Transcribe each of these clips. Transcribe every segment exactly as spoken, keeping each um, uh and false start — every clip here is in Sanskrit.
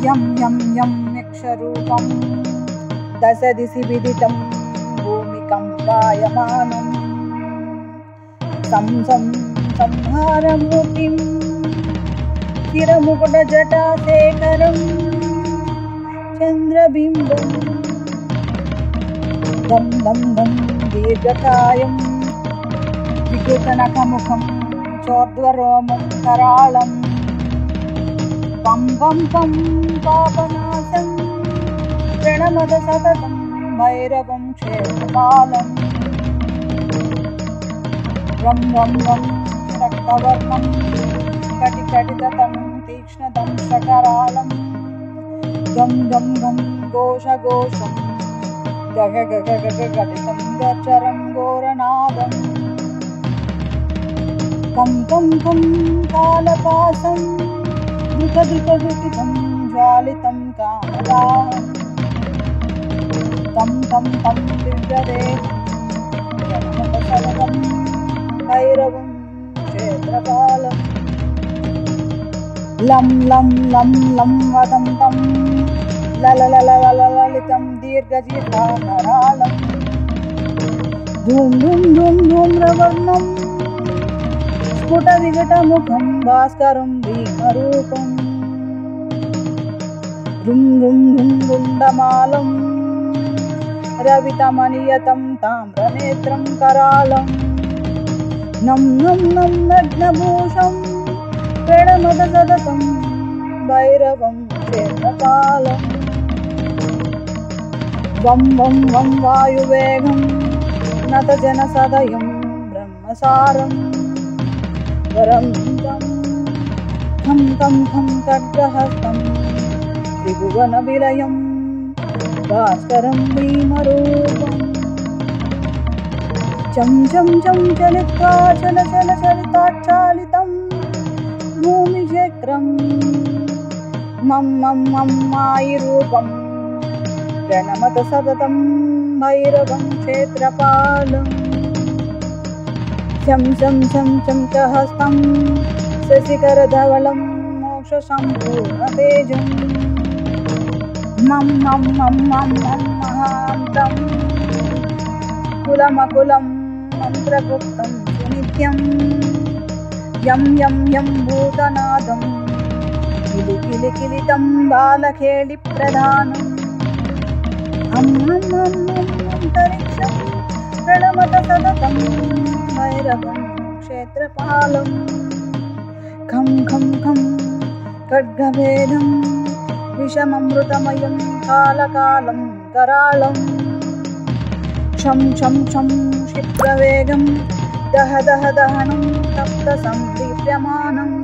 यं यं यं यक्षरूपं दश दिशि विदितं भूमिकं वायमानं सं सं संहारमूर्तिं चिरमुकुटजटाशेखरं चन्द्रबिम्बं दं दं दं दीर्घकायं विकृतनखमुखं चोर्ध्वरोमं करालं पं पं पं पापनाशं प्रणमत सततं भैरवं क्षेत्रपालं रं रं रं रक्तवर्णं कटिकटिततं तीक्ष्णदंष्ट्रकरालं गं गं गं घोषघोषं गग गग गग गटितं गचरं घोरनादं कं कं कं कालपाशं द्रुतद्रुतद्रुतितं ज्वालितं कामदाहं तं तं तं दिव्यदेहं प्रणमत सततं भैरवं क्षेत्रपालं लं लं लं लं वदन्तं ललललललितं दीर्घजिह्वाकरालं धूं धूं धूं धूम्रवर्णं स्फुटविकटमुखं भास्करं भीमरूपं रुं रुं रुं रुण्डमालं रवितमनियतं ताम्रनेत्रं करालं नं नं नं नग्नभूषं प्रणमत सततं भैरवं क्षेत्रपालं वं वं वं वायुवेगं नतजनसदयं ब्रह्मसारं वरं तं खं खं खं खड्गहस्तं त्रिभुवनविलयं भास्करं भीमरूपं चं चं चं चलित्वा चल चल चलिताच्चालितं भूमिचक्रं मं मं मं मायिरूपं प्रणमत सततं भैरवं क्षेत्रपालं शं शं शं शं च हस्तं शशिकरधवलं मोक्षसम्पूर्णतेजं मं मं मं मं मं महान्तं कुलमकुलं मन्त्रगुप्तं सुनित्यं यं यं यं भूतनादं किलि किलि किलितं बालखेलिप्रधानम् अं अं अं अन्तरिक्षं प्रणमत सततं भैरवं क्षेत्रपालं खं खं खं खड्गभेदं विषममृतमयं कालकालं करालं क्षं क्षं क्षं क्षिप्रवेगं दह दह दहनं तप्तसन्दीप्यमानम्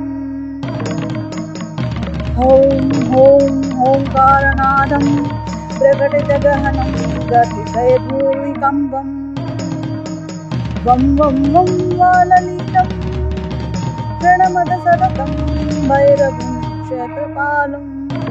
ॐ ॐ ओङ्कारनादं प्रकटितगहनं गतितैर्भूरिकम्बं वं वं वं वाललीलं प्रणमत सततं भैरवं क्षेत्रपालं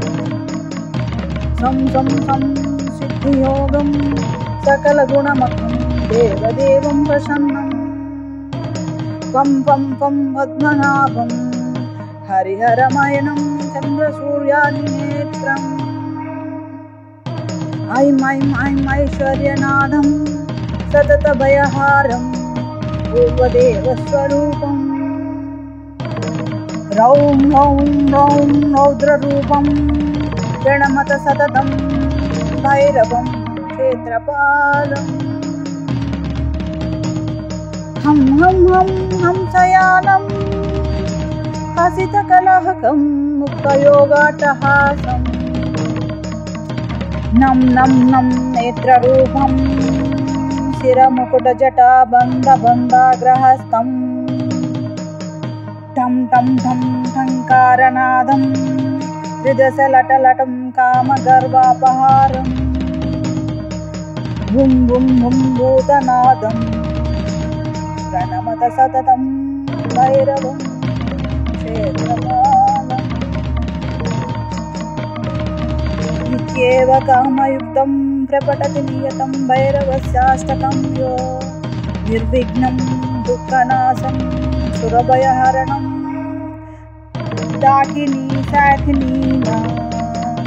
सं सं सं सिद्धियोगं सकलगुणमखं देवदेवं प्रसन्नं पं पं पं पद्मनाभं हरिहरमयनं चन्द्रसूर्यादिनेत्रम् ऐं ऐं ऐं ऐश्वर्यनादं सततभयहारं पूर्वदेवस्वरूपं रौं रौं रौं रौद्ररूपं प्रणमत सततं भैरवं क्षेत्रपालं हं हं हं हंसयानं हसितकलहकं मुक्तयोगाट्टहासं नं नं नं नेत्ररूपं शिरमुकुटजटाबन्धबन्धाग्रहस्थं टं टं टं टङ्कारनादं त्रिदशलटलटं कामगर्वापहारं भुं भुं भुं भूतनादं प्रणमत सततं भैरवं क्षेत्रपालं नित्येव कामयुक्तं प्रपठति नियतं भैरवस्याष्टकं यो निर्विघ्नं दुःखनाशं सुरभयहरणं दाकिनी साकिनी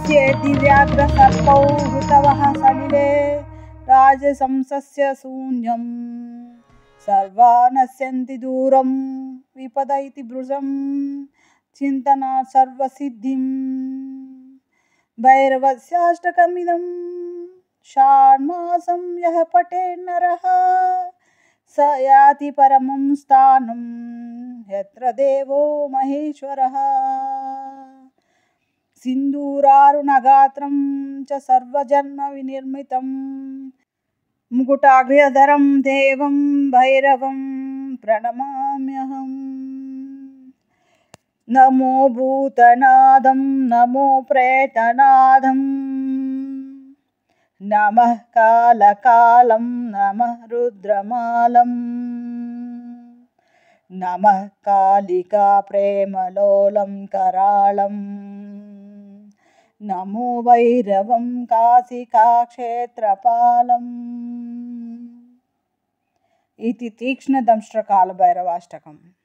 चेति व्याघ्रसर्पौ हुतवः सलिले राजसंसस्य शून्यं सर्वा नश्यन्ति दूरं विपदयति भृशं चिन्तनात् सर्वसिद्धिं भैरवस्याष्टकमिदं षाण्मासं यः पठेन्नरः स याति परमं स्थानं यत्र देवो महेश्वरः सिन्दूरारुणगात्रं च सर्वजन्मविनिर्मितं मुकुटाग्र्यधरं देवं भैरवं प्रणमाम्यहम्। नमो भूतनादं नमो प्रेतनादं नमः कालकालं नमः रुद्रमालं नमः कालिका प्रेमलोलं कराळं नमो भैरवं काशिकाक्षेत्रपालम् इति तीक्ष्णदंष्ट्रकालभैरवाष्टकम्।